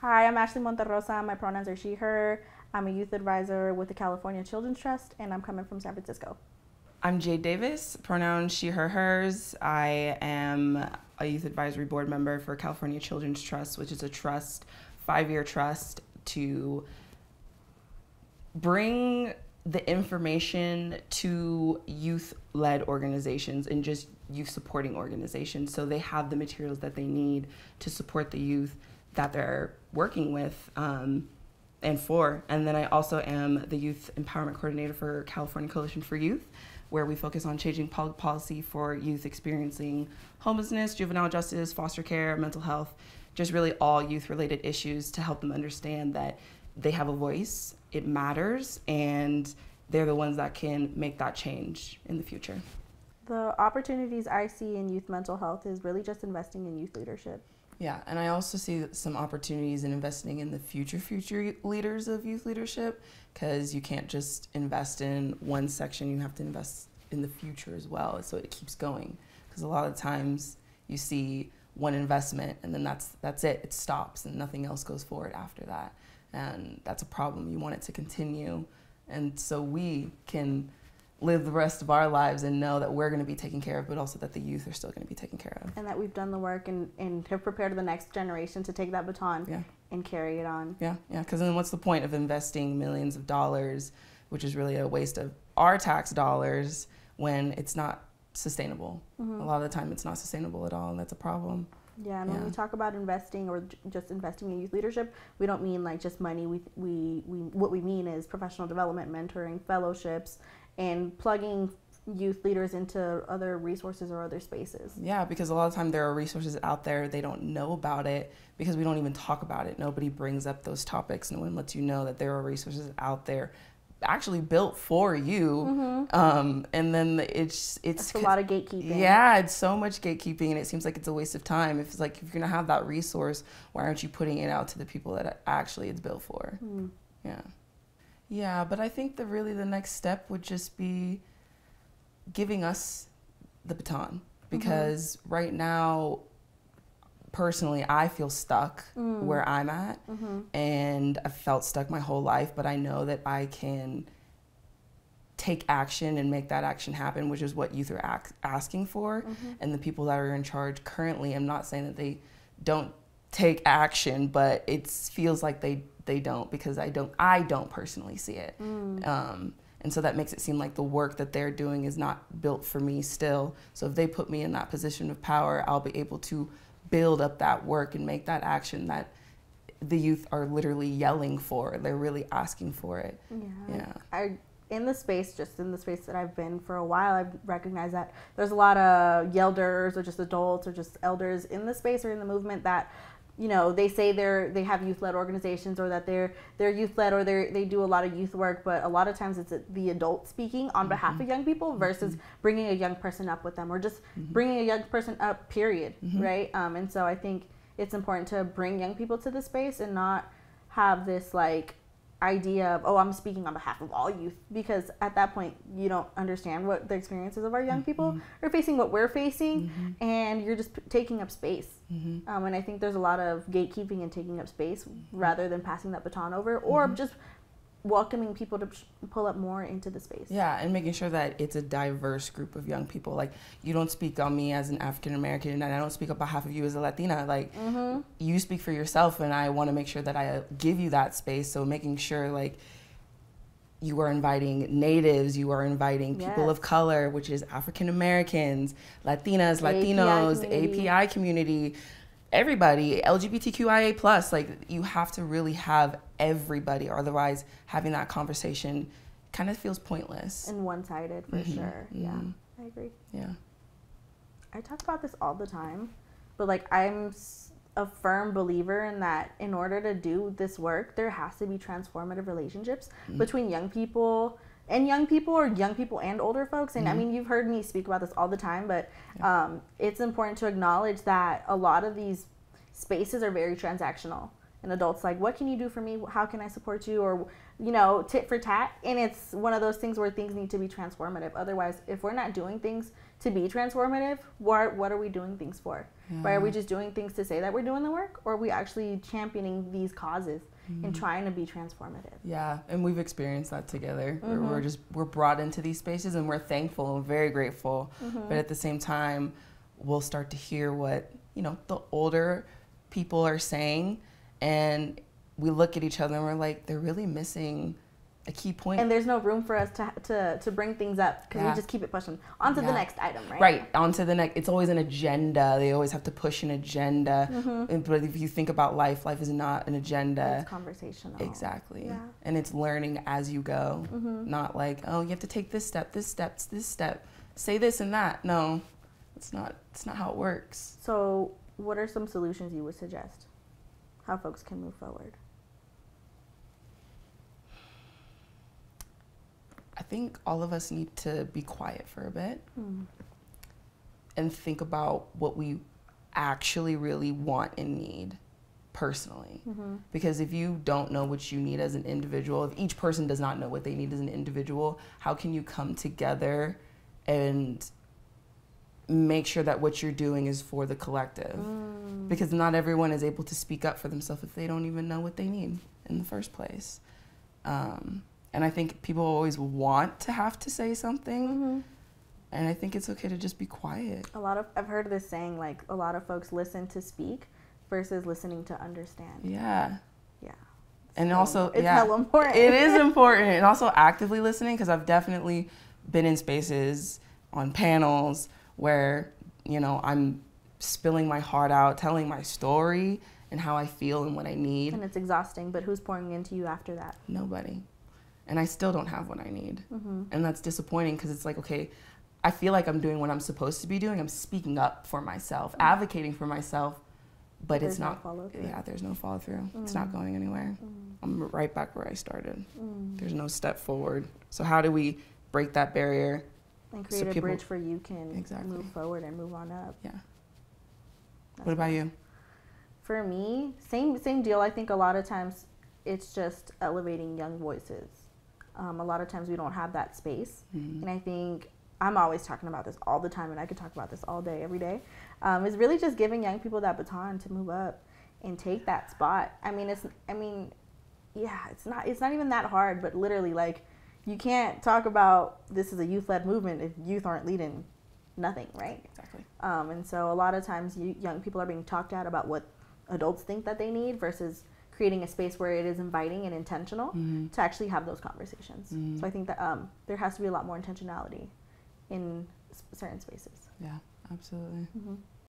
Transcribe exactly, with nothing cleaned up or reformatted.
Hi, I'm Ashley Monterrosa. My pronouns are she, her. I'm a youth advisor with the California Children's Trust, and I'm coming from San Francisco. I'm Jade Davis, pronouns she, her, hers. I am a youth advisory board member for California Children's Trust, which is a trust, five-year trust to bring the information to youth-led organizations and just youth-supporting organizations, so they have the materials that they need to support the youth that they're working with um, and for. And then I also am the Youth Empowerment Coordinator for California Coalition for Youth, where we focus on changing public policy for youth experiencing homelessness, juvenile justice, foster care, mental health, just really all youth-related issues to help them understand that they have a voice, it matters, and they're the ones that can make that change in the future. The opportunities I see in youth mental health is really just investing in youth leadership. Yeah, and I also see some opportunities in investing in the future future leaders of youth leadership, because you can't just invest in one section, you have to invest in the future as well, so it keeps going. Because a lot of times you see one investment and then that's that's it, it stops and nothing else goes forward after that. And that's a problem. You want it to continue, and so we can live the rest of our lives and know that we're going to be taken care of, but also that the youth are still going to be taken care of. And that we've done the work and, and have prepared the next generation to take that baton yeah. and carry it on. Yeah, yeah, because then what's the point of investing millions of dollars, which is really a waste of our tax dollars, when it's not sustainable? Mm-hmm. A lot of the time it's not sustainable at all, and that's a problem. Yeah, and yeah. when we talk about investing or j- just investing in youth leadership, we don't mean like just money. We, we, we, what we mean is professional development, mentoring, fellowships, and plugging youth leaders into other resources or other spaces. Yeah, because a lot of the time there are resources out there, they don't know about it because we don't even talk about it. Nobody brings up those topics. No one lets you know that there are resources out there actually built for you. Mm-hmm. um, and then it's it's That's a lot of gatekeeping. Yeah, it's so much gatekeeping, and it seems like it's a waste of time. If it's like, if you're gonna have that resource, why aren't you putting it out to the people that actually it's built for? Mm. Yeah. Yeah, but I think that really the next step would just be giving us the baton, because mm-hmm. right now, personally, I feel stuck mm. where I'm at, mm-hmm. and I've felt stuck my whole life, but I know that I can take action and make that action happen, which is what youth are ac- asking for. Mm-hmm. And the people that are in charge currently, I'm not saying that they don't take action, but it feels like they they don't, because I don't I don't personally see it. Mm. Um, and so that makes it seem like the work that they're doing is not built for me still. So if they put me in that position of power, I'll be able to build up that work and make that action that the youth are literally yelling for. They're really asking for it. Yeah. yeah. I in the space, just in the space that I've been for a while, I've recognized that there's a lot of yelders or just adults or just elders in the space or in the movement that, you know, they say they're they have youth-led organizations, or that they're they're youth-led, or they they do a lot of youth work, but a lot of times it's the adult speaking on mm-hmm. behalf of young people versus mm-hmm. bringing a young person up with them, or just mm-hmm. bringing a young person up, period, mm-hmm. right? Um, and so I think it's important to bring young people to the space and not have this like idea of, oh, I'm speaking on behalf of all youth, because at that point you don't understand what the experiences of our young mm-hmm. people are facing, what we're facing, mm-hmm. and you're just p- taking up space. Mm-hmm. Um, and I think there's a lot of gatekeeping and taking up space mm-hmm. rather than passing that baton over, or mm-hmm. just welcoming people to pull up more into the space. Yeah, and making sure that it's a diverse group of young people. Like, you don't speak on me as an African American, and I don't speak on behalf of you as a Latina. Like, mm-hmm. you speak for yourself, and I want to make sure that I give you that space. So making sure, like, you are inviting natives, you are inviting yes. people of color, which is African Americans, Latinas, Latinos, A P I community. A P I community, everybody, L G B T Q I A plus. Like, you have to really have everybody, or otherwise having that conversation kind of feels pointless and one-sided for mm-hmm. sure. Mm-hmm. Yeah, I agree. Yeah, I talk about this all the time, but like, I'm a firm believer in that in order to do this work, there has to be transformative relationships mm-hmm. between young people and young people, or young people and older folks. And mm-hmm. I mean, you've heard me speak about this all the time, but yeah. um, it's important to acknowledge that a lot of these spaces are very transactional. an adult's like, what can you do for me? How can I support you? Or, you know, tit for tat. And it's one of those things where things need to be transformative. Otherwise, if we're not doing things to be transformative, what, what are we doing things for? Yeah. Right? Are we just doing things to say that we're doing the work? Or are we actually championing these causes mm-hmm. and trying to be transformative? Yeah, and we've experienced that together. Mm-hmm. We're just, we're brought into these spaces and we're thankful and very grateful. Mm-hmm. But at the same time, we'll start to hear what, you know, the older people are saying, and we look at each other and we're like, they're really missing a key point. And there's no room for us to to, to bring things up because yeah. we just keep it pushing on to yeah. the next item, right? Right, on to the next. It's always an agenda. They always have to push an agenda. Mm-hmm. And, but if you think about life, life is not an agenda. It's conversational. Exactly. Yeah. And it's learning as you go. Mm-hmm. Not like, oh, you have to take this step, this step, this step. Say this and that. No, it's not, it's not how it works. So what are some solutions you would suggest? How folks can move forward? I think all of us need to be quiet for a bit mm. and think about what we actually really want and need personally. Mm-hmm. Because if you don't know what you need as an individual, if each person does not know what they need as an individual, how can you come together and make sure that what you're doing is for the collective? Mm. Because not everyone is able to speak up for themselves if they don't even know what they need in the first place. Um, And I think people always want to have to say something. Mm-hmm. And I think it's okay to just be quiet. A lot of, I've heard this saying, like, a lot of folks listen to speak versus listening to understand. Yeah. Yeah. And so also, it's yeah, hella important. It is important. And also actively listening, because I've definitely been in spaces on panels where, you know, I'm spilling my heart out, telling my story and how I feel and what I need. And it's exhausting, but who's pouring into you after that? Nobody. And I still don't have what I need. Mm-hmm. And that's disappointing because it's like, okay, I feel like I'm doing what I'm supposed to be doing. I'm speaking up for myself, mm-hmm. advocating for myself, but there's it's not, no follow through. Yeah, there's no follow through. Mm-hmm. It's not going anywhere. Mm-hmm. I'm right back where I started. Mm-hmm. There's no step forward. So how do we break that barrier? And create so a people, bridge where you can exactly. move forward and move on up. Yeah. That's what about you? For me, same same deal. I think a lot of times it's just elevating young voices. Um, a lot of times we don't have that space. Mm-hmm. And I think I'm always talking about this all the time, and I could talk about this all day, every day. Um, is really just giving young people that baton to move up and take that spot. I mean, it's, I mean, yeah, it's not, it's not even that hard, but literally, like, you can't talk about this is a youth-led movement if youth aren't leading nothing, right? Exactly. Um, and so a lot of times you, young people are being talked at about what adults think that they need versus creating a space where it is inviting and intentional mm-hmm. to actually have those conversations. Mm-hmm. So I think that um, there has to be a lot more intentionality in s- certain spaces. Yeah, absolutely. Mm-hmm.